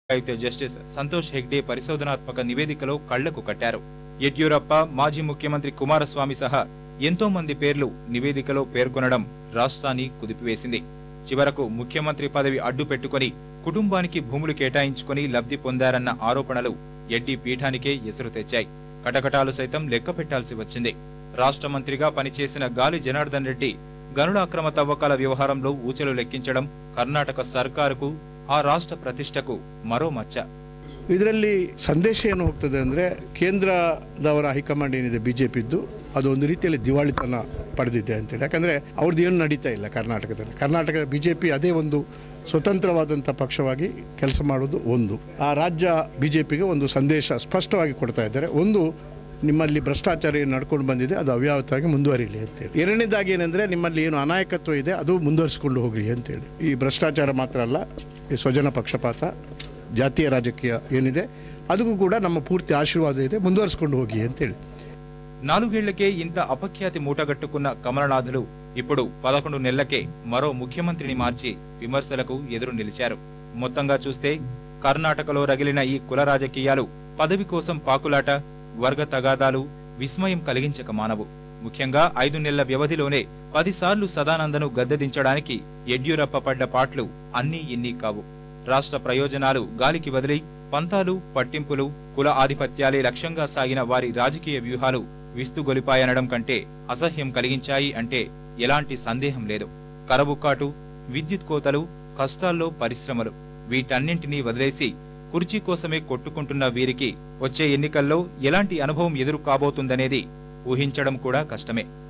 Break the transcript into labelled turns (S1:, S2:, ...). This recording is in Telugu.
S1: అయితే జస్టిస్ సంతోష్ హెగ్డే పరిశోధనాత్మక నివేదికలో కళ్లకు కట్టారు. యడ్యూరప్ప, మాజీ ముఖ్యమంత్రి కుమారస్వామి సహా ఎంతో మంది పేర్లు నివేదికలో పేర్కొనడం రాష్ట్రాన్ని కుదిపివేసింది. చివరకు ముఖ్యమంత్రి పదవి అడ్డు పెట్టుకుని కుటుంబానికి భూములు కేటాయించుకుని లబ్ధి పొందారన్న ఆరోపణలు ఎడ్డీ పీఠానికే ఎసురు తెచ్చాయి. కటకటాలు సైతం లెక్క పెట్టాల్సి వచ్చింది. రాష్ట్ర మంత్రిగా పనిచేసిన గాలి జనార్దన్ రెడ్డి గనుల అక్రమ తవ్వకాల వ్యవహారంలో ఊచలు లెక్కించడం కర్ణాటక ಸರ್ಕಾರಕ್ಕೂ ಆ ರಾಷ್ಟ್ರ ಪ್ರತಿಷ್ಠೆಗೂ ಮರೋ ಮಚ್ಚ.
S2: ಇದರಲ್ಲಿ ಸಂದೇಶ ಏನು ಹೋಗ್ತದೆ ಅಂದರೆ, ಕೇಂದ್ರದವರ ಹೈಕಮಾಂಡ್ ಏನಿದೆ ಬಿಜೆಪಿದ್ದು ಅದು ಒಂದು ರೀತಿಯಲ್ಲಿ ದಿವಾಳಿತನ ಪಡೆದಿದೆ ಅಂತೇಳಿ. ಯಾಕಂದರೆ ಅವ್ರದ್ದು ಏನು ನಡೀತಾ ಇಲ್ಲ ಕರ್ನಾಟಕದಲ್ಲಿ. ಕರ್ನಾಟಕದ ಬಿಜೆಪಿ ಅದೇ ಒಂದು ಸ್ವತಂತ್ರವಾದಂಥ ಪಕ್ಷವಾಗಿ ಕೆಲಸ ಮಾಡೋದು ಒಂದು. ಆ ರಾಜ್ಯ ಬಿಜೆಪಿಗೆ ಒಂದು ಸಂದೇಶ ಸ್ಪಷ್ಟವಾಗಿ ಕೊಡ್ತಾ ಇದ್ದಾರೆ. ಒಂದು, ನಿಮ್ಮಲ್ಲಿ ಭ್ರಷ್ಟಾಚಾರ ಏನು ನಡ್ಕೊಂಡು ಬಂದಿದೆ ಅದು ಅವ್ಯಾವತವಾಗಿ ಮುಂದುವರಿಲಿ ಅಂತೇಳಿ. ಎರಡನೇದಾಗಿ ಏನಂದರೆ, ನಿಮ್ಮಲ್ಲಿ ಏನು ಅನಾಯಕತ್ವ ಇದೆ ಅದು ಮುಂದುವರಿಸಿಕೊಂಡು ಹೋಗ್ರಿ ಅಂತೇಳಿ. ಈ ಭ್ರಷ್ಟಾಚಾರ ಮಾತ್ರ ಅಲ್ಲ, ಈ ಸ್ವಜನ ಪಕ್ಷಪಾತ, ಜಾತೀಯ ರಾಜಕೀಯ ಏನಿದೆ ಅದಕ್ಕೂ ಕೂಡ ನಮ್ಮ ಪೂರ್ತಿ ಆಶೀರ್ವಾದ ಇದೆ, ಮುಂದುವರಿಸಿಕೊಂಡು ಹೋಗಿ ಅಂತೇಳಿ.
S1: 4 ఏళ్లకే ఇంత అపఖ్యాతి మూటగట్టుకున్న కమలనాథులు ఇప్పుడు 11 నెలలకే మరో ముఖ్యమంత్రిని మార్చి విమర్శలకు ఎదురు నిలిచారు. మొత్తంగా చూస్తే కర్ణాటకలో రగిలిన ఈ కుల రాజకీయాలు పదవి కోసం పాకులాట, వర్గ తగాదాలు విస్మయం కలిగించక మానవు. ముఖ్యంగా 5 నెలల వ్యవధిలోనే 10 సార్లు సదానందను గద్దెదించడానికి యడ్యూరప్ప పడ్డ పాట్లు అన్నీ ఇన్నీ కావు. రాష్ట్ర ప్రయోజనాలు గాలికి వదిలి పంతాలు, పట్టింపులు, కుల ఆధిపత్యాలే లక్ష్యంగా సాగిన వారి రాజకీయ వ్యూహాలు విస్తుగొలిపాయనడం కంటే అసహ్యం కలిగించాయి అంటే ఎలాంటి సందేహం లేదు. కరబుక్కాటు, విద్యుత్ కోతలు, కష్టాల్లో పరిశ్రమలు వీటన్నింటినీ వదిలేసి కుర్చీ కోసమే కొట్టుకుంటున్న వీరికి వచ్చే ఎన్నికల్లో ఎలాంటి అనుభవం ఎదురు కాబోతుందనేది ఊహించడం కూడా కష్టమే.